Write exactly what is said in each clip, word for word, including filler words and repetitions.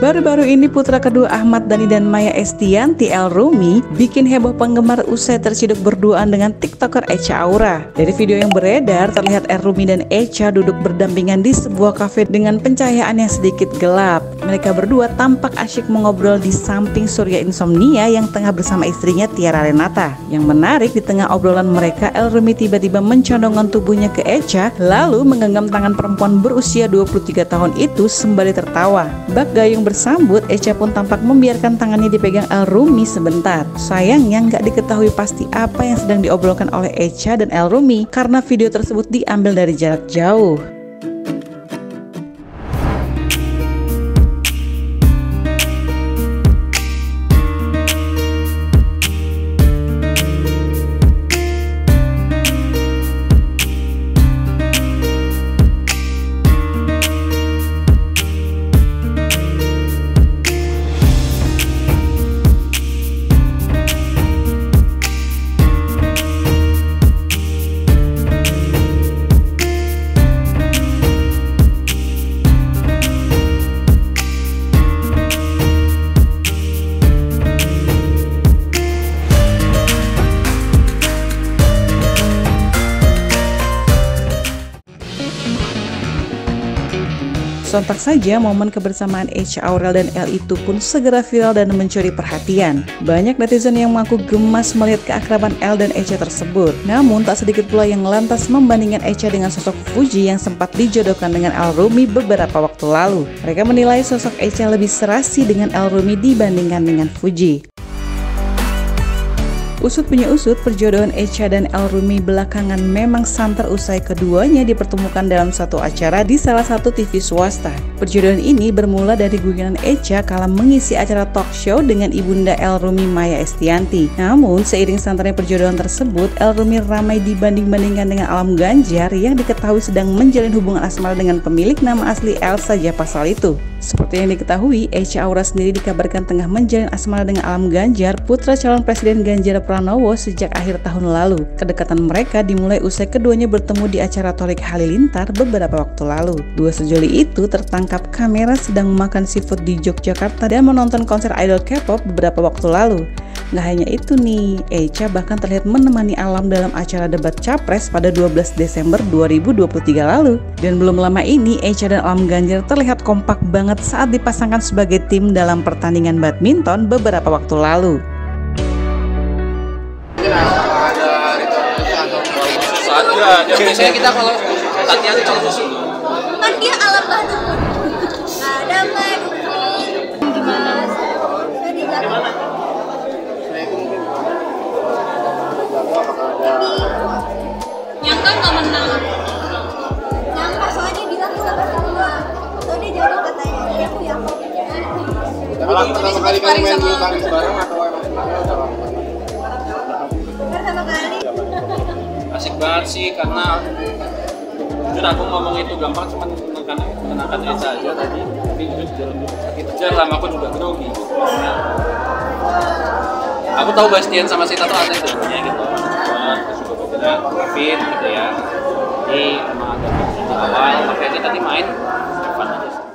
Baru-baru ini putra kedua Ahmad Dhani dan Maya Estianty, El Rumi, bikin heboh penggemar usai terciduk berduaan dengan TikToker Echa Aura. Dari video yang beredar, terlihat El Rumi dan Echa duduk berdampingan di sebuah kafe dengan pencahayaan yang sedikit gelap. Mereka berdua tampak asyik mengobrol di samping Surya Insomnia yang tengah bersama istrinya Tiara Renata. Yang menarik, di tengah obrolan mereka, El Rumi tiba-tiba mencondongkan tubuhnya ke Echa, lalu menggenggam tangan perempuan berusia dua puluh tiga tahun itu sembari tertawa. Bak gayung bersambut, Echa pun tampak membiarkan tangannya dipegang El Rumi sebentar. Sayangnya nggak diketahui pasti apa yang sedang diobrolkan oleh Echa dan El Rumi karena video tersebut diambil dari jarak jauh. Sontak saja momen kebersamaan Echa Aurel dan El itu pun segera viral dan mencuri perhatian. Banyak netizen yang mengaku gemas melihat keakraban El dan Echa tersebut. Namun tak sedikit pula yang lantas membandingkan Echa dengan sosok Fuji yang sempat dijodohkan dengan El Rumi beberapa waktu lalu. Mereka menilai sosok Echa lebih serasi dengan El Rumi dibandingkan dengan Fuji. Usut punya usut, perjodohan Echa dan El Rumi belakangan memang santer usai keduanya dipertemukan dalam satu acara di salah satu T V swasta. Perjodohan ini bermula dari guyonan Echa kala mengisi acara talk show dengan ibunda El Rumi, Maya Estianty. Namun, seiring santernya perjodohan tersebut, El Rumi ramai dibanding-bandingkan dengan Alam Ganjar yang diketahui sedang menjalin hubungan asmara dengan pemilik nama asli Elsa Japasal itu. Seperti yang diketahui, Echa Aura sendiri dikabarkan tengah menjalin asmara dengan Alam Ganjar, putra calon Presiden Ganjar Pranowo sejak akhir tahun lalu. Kedekatan mereka dimulai usai keduanya bertemu di acara Thorik Halilintar beberapa waktu lalu. Dua sejoli itu tertangkap kamera sedang memakan seafood di Yogyakarta dan menonton konser idol K-pop beberapa waktu lalu. Nggak hanya itu nih, Echa bahkan terlihat menemani Alam dalam acara debat Capres pada dua belas Desember dua ribu dua puluh tiga lalu. Dan belum lama ini, Echa dan Alam Ganjar terlihat kompak banget saat dipasangkan sebagai tim dalam pertandingan badminton beberapa waktu lalu. Ya, biasanya kita kalau latihan itu kan dia alam Bandung. Ada Bandung. Gimana? Saya di Jakarta. Nyangka nggak menang. Nyangka soalnya dia bilang kita berdua. Soalnya dia jago katanya. Dia aku yang mau. Tapi itu pertama kali kamu main bulu tangkis bareng atau emang sebelumnya udah lama? Pertama kali. asik banget sih karena jujur aku ngomong itu gampang cuma menangkan menangkan Echa aja tadi, tapi jujur itu jalan lama aku juga grogi. Aku tahu Bastian sama Sita tuh atlet tentunya gitu, terus juga berbeda Kevin gitu ya. Jadi emang agak di awal makanya kita tadi main fun aja sih.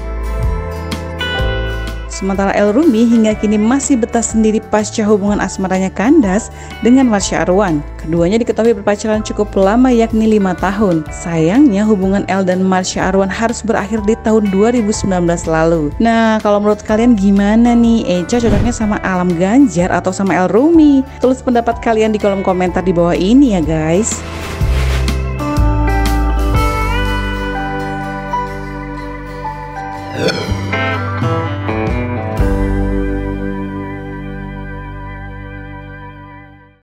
Sementara El Rumi hingga kini masih betah sendiri pasca hubungan asmaranya kandas dengan Marsha Arwan. Keduanya diketahui berpacaran cukup lama, yakni lima tahun. Sayangnya hubungan El dan Marsha Arwan harus berakhir di tahun dua ribu sembilan belas lalu. Nah, kalau menurut kalian gimana nih? Echa cocoknya sama Alam Ganjar atau sama El Rumi? Tulis pendapat kalian di kolom komentar di bawah ini ya guys.